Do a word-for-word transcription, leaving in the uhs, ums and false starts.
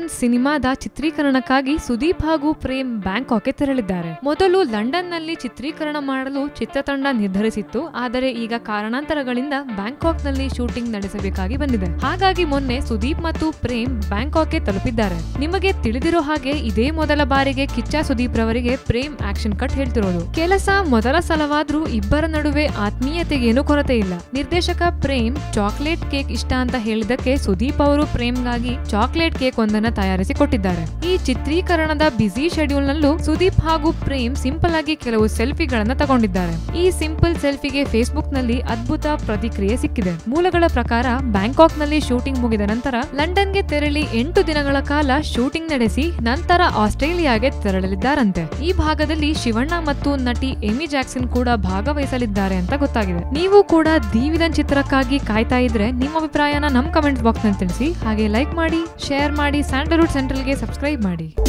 ಸಿನಿಮಾದ ಚಿತ್ರೀಕರಣಕ್ಕಾಗಿ ಸುದೀಪ್ ಹಾಗೂ ಪ್ರೇಮ್ ಬ್ಯಾಂಕಾಕ್ಗೆ ತೆರಳಿದ್ದಾರೆ. ಮೊದಲು ಲಂಡನ್ ನಲ್ಲಿ ಚಿತ್ರೀಕರಣ ಮಾಡಲು ಚಿತ್ರತಂಡ ನಿರ್ಧರಿಸಿತ್ತು. ಆದರೆ ಈಗ ಕಾರಣಾಂತರಗಳಿಂದ ಬ್ಯಾಂಕಾಕ್ ನಲ್ಲಿ ಶೂಟಿಂಗ್ ನಡೆಸಬೇಕಾಗಿ ಬಂದಿದೆ. ಹಾಗಾಗಿ ಮೊನ್ನೆ ಸುದೀಪ್ ಮತ್ತು ಪ್ರೇಮ್ ಬ್ಯಾಂಕಾಕ್ಗೆ ತಲುಪಿದ್ದಾರೆ. ನಿಮಗೆ ತಿಳಿದಿರೋ ಹಾಗೆ ಇದೇ ಮೊದಲ ಬಾರಿಗೆ ಕಿಚ್ಚ ಸುದೀಪ್ ರವರಿಗೆ ಪ್ರೇಮ್ ಆಕ್ಷನ್ ಕಟ್ ಹೇಳ್ತಿರೋದು. ಕೆಲಸ ಮೊದಲ ಸಲವಾದ್ರೂ ಇಬ್ಬರ ನಡುವೆ ಆತ್ಮೀಯತೆಗೇನು ಕೊರತೆ ಇಲ್ಲ. ನಿರ್ದೇಶಕ ಪ್ರೇಮ್ ಚಾಕ್ಲೇಟ್ ಕೇಕ್ ಇಷ್ಟ ಅಂತ ಹೇಳಿದಕ್ಕೆ ಸುದೀಪ್ ಅವರು ಪ್ರೇಮ್ಗಾಗಿ ಚಾಕ್ಲೇಟ್ ಕೇಕ್ ಒಂದನ್ನ ತಯಾರಿಸಿ ಕೊಟ್ಟಿದ್ದಾರೆ. ಈ ಚಿತ್ರೀಕರಣದ ಬ್ಯುಸಿ ಶೆಡ್ಯೂಲ್ ನಲ್ಲೂ ಸುದೀಪ್ ಹಾಗೂ ಪ್ರೇಮ್ ಸಿಂಪಲ್ ಆಗಿ ಕೆಲವು ಸೆಲ್ಫಿಗಳನ್ನ ತಗೊಂಡಿದ್ದಾರೆ. ಈ ಸಿಂಪಲ್ ಸೆಲ್ಫಿಗೆ ಫೇಸ್ಬುಕ್ ನಲ್ಲಿ ಅದ್ಭುತ ಪ್ರತಿಕ್ರಿಯೆ ಸಿಕ್ಕಿದೆ. ಮೂಲಗಳ ಪ್ರಕಾರ ಬ್ಯಾಂಕಾಕ್ ನಲ್ಲಿ ಶೂಟಿಂಗ್ ಮುಗಿದ ನಂತರ ಲಂಡನ್ಗೆ ತೆರಳಿ ಎಂಟು ದಿನಗಳ ಕಾಲ ಶೂಟಿಂಗ್ ನಡೆಸಿ ನಂತರ ಆಸ್ಟ್ರೇಲಿಯಾಗೆ ತೆರಳಲಿದ್ದಾರಂತೆ. ಈ ಭಾಗದಲ್ಲಿ ಶಿವಣ್ಣ ಮತ್ತು ನಟಿ ಎಮಿ ಜಾಕ್ಸನ್ ಕೂಡ ಭಾಗವಹಿಸಲಿದ್ದಾರೆ ಅಂತ ಗೊತ್ತಾಗಿದೆ. ನೀವು ಕೂಡ ದಿ ವಿಲನ್ ಚಿತ್ರಕ್ಕಾಗಿ ಕಾಯ್ತಾ ಇದ್ರೆ ನಿಮ್ಮ ಅಭಿಪ್ರಾಯನ ನಮ್ ಕಮೆಂಟ್ ಬಾಕ್ಸ್ ನಲ್ಲಿ ತಿಳಿಸಿ. ಹಾಗೆ ಲೈಕ್ ಮಾಡಿ, ಶೇರ್ ಮಾಡಿ, ಸ್ಯಾಂಡಲ್ವುಡ್ ಸೆಂಟ್ರಲ್ಗೆ ಸಬ್ಸ್ಕ್ರೈಬ್ ಮಾಡಿ.